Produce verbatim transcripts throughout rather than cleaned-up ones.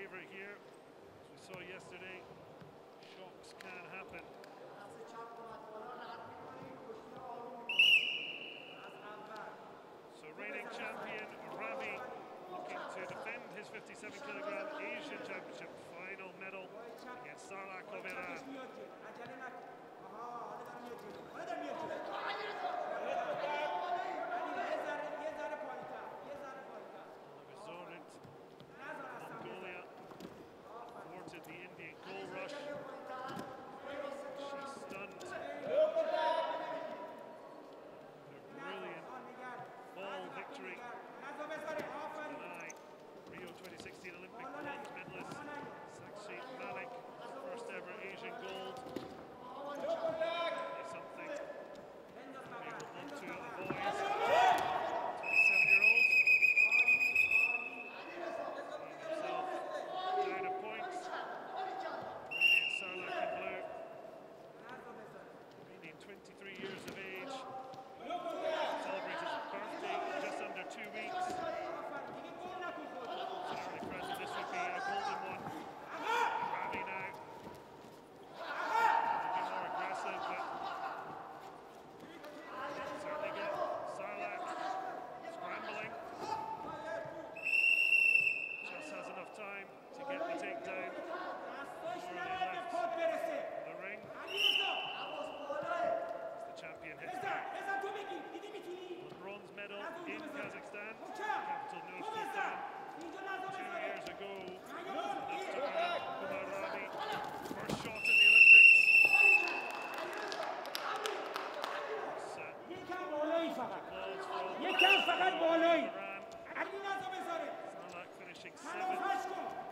favourite here. As we saw yesterday, shocks can happen. So reigning champion Ravi looking to defend his fifty-seven kilogram Asian Championship final medal against Sarlak of Iran. Mongolia thwarted the Indian goal rush. She stunned. Brilliant ball victory tonight. Rio twenty sixteen Olympic bronze medalist Sakshi Malik, first ever Asian gold. It's something we will look to the boys. twenty-seven-year-old. Himself down a point. Radiant Sarlak in blue. Being twenty-three years of age. Celebrates his birthday in just under two weeks. Early present, this would be a golden one. Ravi now. A bit more aggressive, but certainly get Sarlak scrambling. Just has enough time to get the takedown before they left the ring. As the champion hits back. The bronze medal in Kazakhstan, capital Nur-Sultan. Two years ago, enough to earn Kumar Ravi first shot at the Olympics. Sarlak finishing seventh.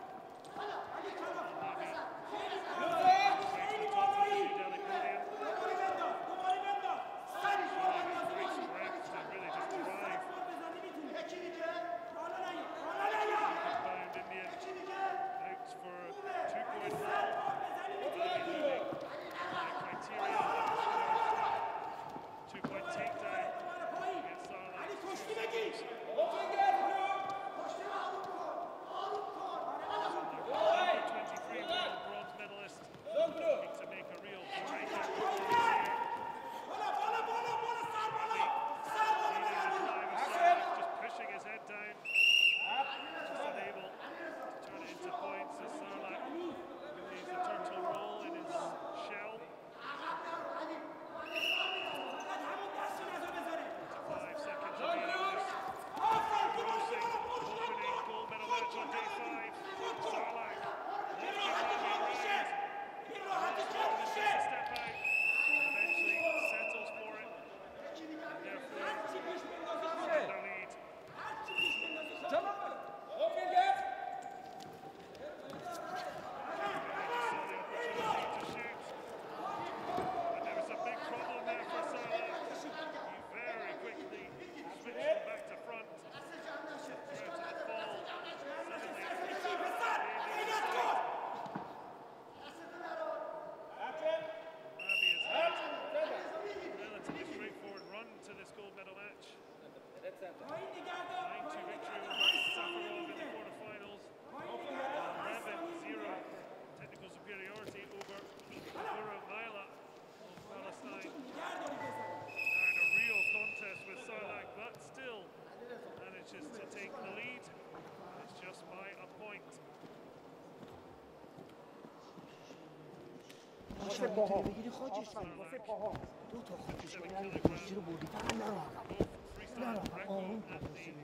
واسه باها بگیری خاجش کنی واسه باها دو تا خاجش کنی اگه کشتی رو بردی فقط نرو عقب نرو عقب آروم کن واسه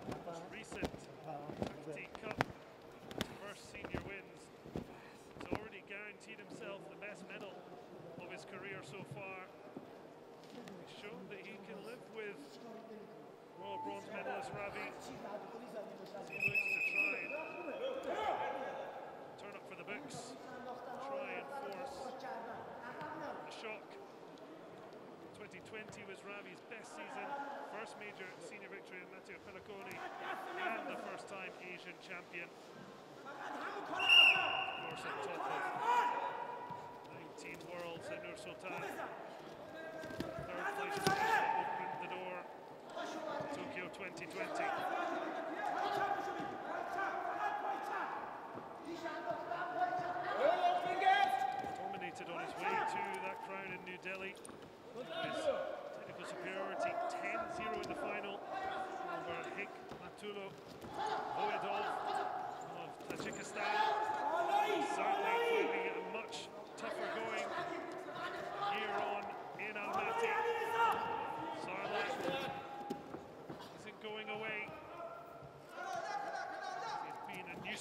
recent T Cup first senior wins. He's already guaranteed himself the best medal of his career so far. He's shown that he can live with Royal Bronze medalist Ravi. He looks to try and turn up for the books, try and force a shock. twenty twenty was Ravi's best season, first major senior victory in Matteo Pelliconi, and the first time Asian champion. Of course, on top of nineteen worlds at Nur-Sultan. Third place position opened the door to Tokyo twenty twenty.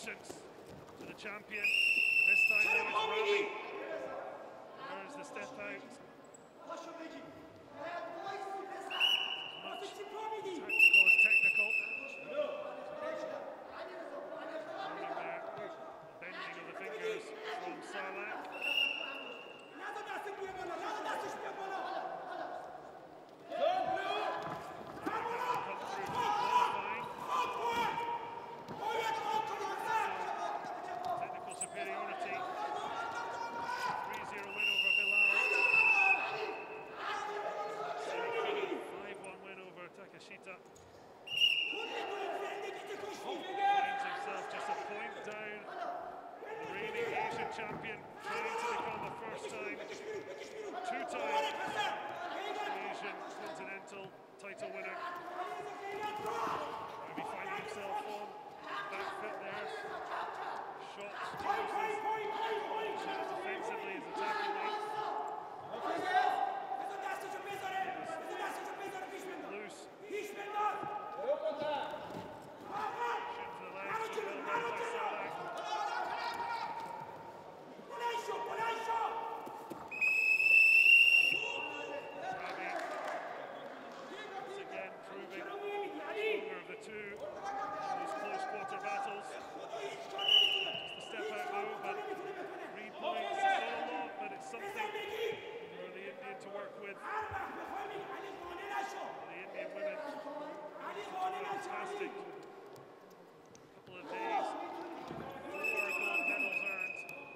patience to the champion. And this time though it's Ravi. There's the step out. As much tactical as technical. Warning there. Bending of the fingers from Sarlak. Champion, trying to become the first time, two-time Asian Continental title winner. Maybe finding himself on back foot there. Shots, chooses, defensively as attackingly. Loose. Shoots to the legs, so well done by Sarlak. Fantastic couple of days, four gold medals earned.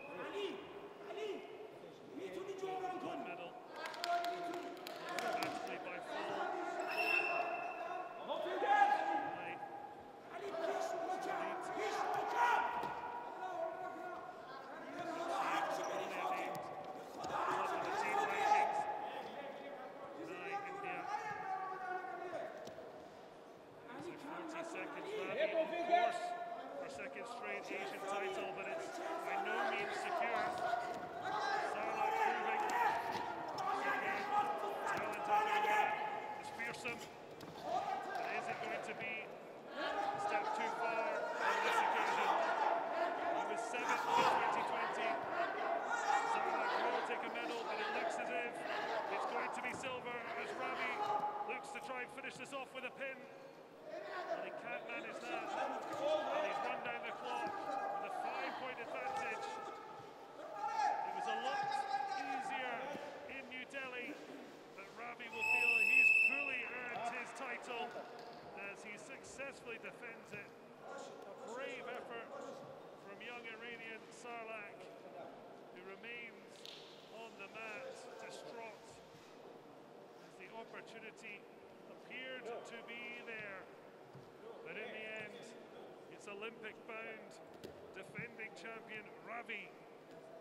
Gold medal, automatically by fall. Straight Asian title, but it's by no means secure. Sarlak proving again, talent of India is fearsome, but is it going to be a step too far on this occasion? He was seventh in twenty twenty. Sarlak will take a medal, but it looks as if it's going to be silver as Ravi looks to try and finish this off with a pin. And he can't manage that. And he's run down the clock with a five-point advantage. It was a lot easier in New Delhi, but Ravi will feel he's fully earned his title as he successfully defends it. A brave effort from young Iranian Sarlak, who remains on the mat, distraught, as the opportunity appeared to be there. But in the end, it's Olympic-bound defending champion Ravi,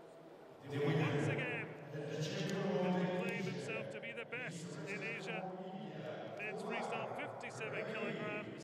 who once again can claim himself to be the best in Asia.